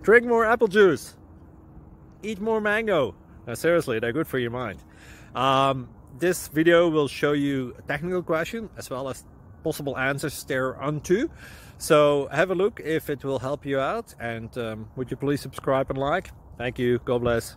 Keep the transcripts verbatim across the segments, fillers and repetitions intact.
Drink more apple juice. Eat more mango. Now, seriously, they're good for your mind. Um, this video will show you a technical question as well as possible answers thereunto. So have a look if it will help you out, and um, would you please subscribe and like? Thank you. God bless.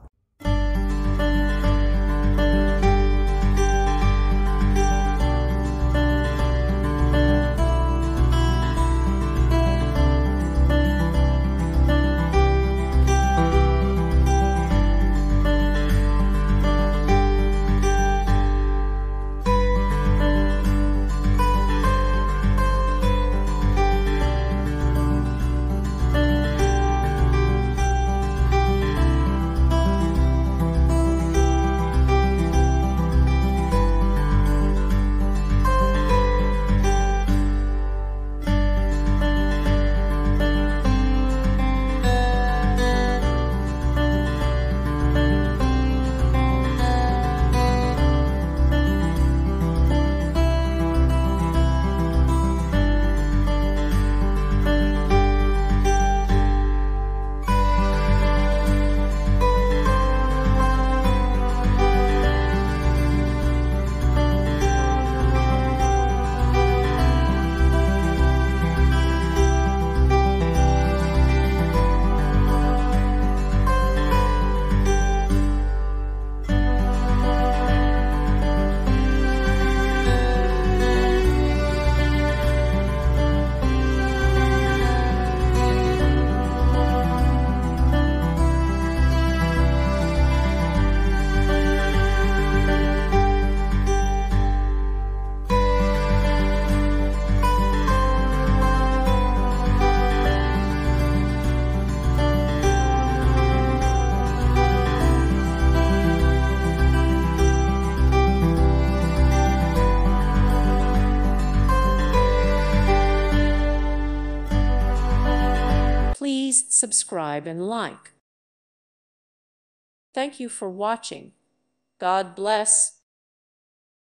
Please subscribe and like. Thank you for watching. God bless.